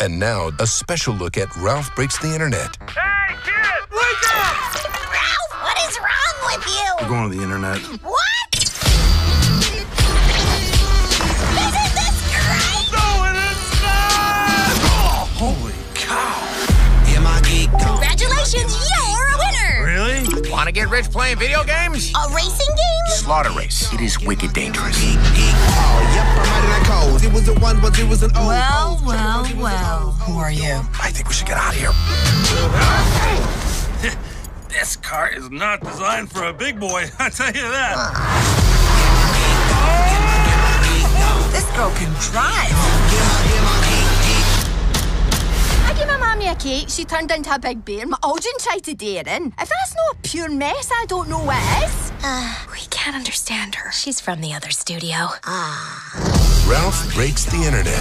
And now, a special look at Ralph Breaks the Internet. Hey, kid! Wake up! Ralph, what is wrong with you? We're going to the internet. What? Isn't this great? No, it is not! Oh, holy cow! Congratulations, you're a winner! Really? Want to get rich playing video games? A racing game? Slaughter Race. It is wicked dangerous. Well. Who are you? I think we should get out of here. This car is not designed for a big boy, I tell you that. This girl can drive. I gave my mommy a cake, she turned into a big bear. My Aldrin tried to dare in. If that's not a pure mess, I don't know what is. We can't understand her. She's from the other studio. Ralph Breaks the Internet.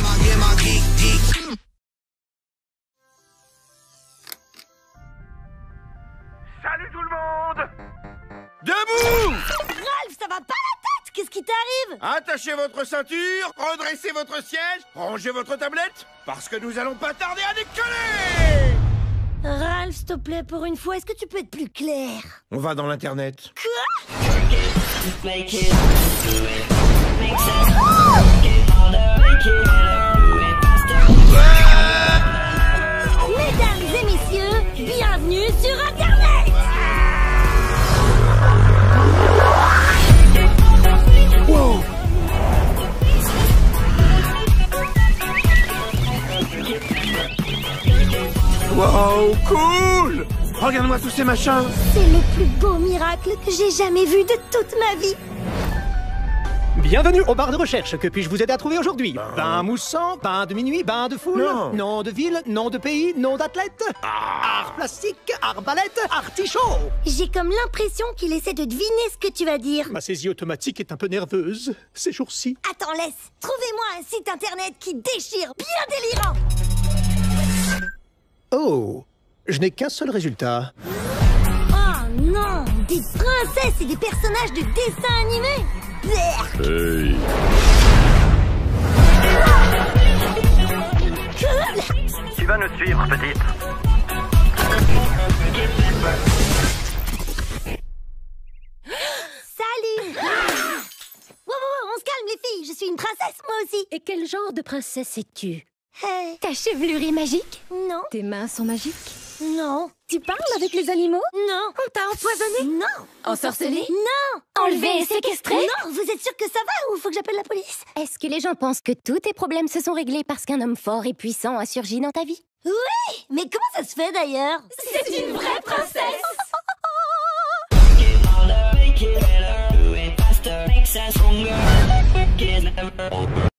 Salut tout le monde! Debout! Ralph, ça va pas la tête? Qu'est-ce qui t'arrive? Attachez votre ceinture, redressez votre siège, rangez votre tablette, parce que nous allons pas tarder à décoller! Ralph, s'il te plaît, pour une fois, est-ce que tu peux être plus clair? On va dans l'internet. Mesdames et messieurs, bienvenue sur Internet! Wow! Wow, cool! Regarde-moi tous ces machins! C'est le plus beau miracle que j'ai jamais vu de toute ma vie! Bienvenue au bar de recherche. Que puis-je vous aider à trouver aujourd'hui? Bain moussant, bain de minuit, bain de foule, Non. nom de ville, nom de pays, nom d'athlète, art plastique, arbalète, artichaut. J'ai comme l'impression qu'il essaie de deviner ce que tu vas dire. Ma saisie automatique est un peu nerveuse ces jours-ci. Attends, laisse. Trouvez-moi un site internet qui déchire, bien délirant. Oh, je n'ai qu'un seul résultat. Oh non, des princesses et des personnages de dessins animés. Hey. Cool. Tu vas nous suivre, petite. Salut. Wow, on se calme les filles, je suis une princesse moi aussi. Et quel genre de princesse es-tu? Hey. Ta chevelure est magique? Non. Tes mains sont magiques? Non. Tu parles avec les animaux? Non. On t'a empoisonné? Non. Ensorcelé? Non. Enlevé et séquestré? Non, vous êtes sûr que ça va ou faut que j'appelle la police? Est-ce que les gens pensent que tous tes problèmes se sont réglés parce qu'un homme fort et puissant a surgi dans ta vie? Oui, mais comment ça se fait d'ailleurs? C'est une vraie princesse! Make it better, do it faster, makes us stronger.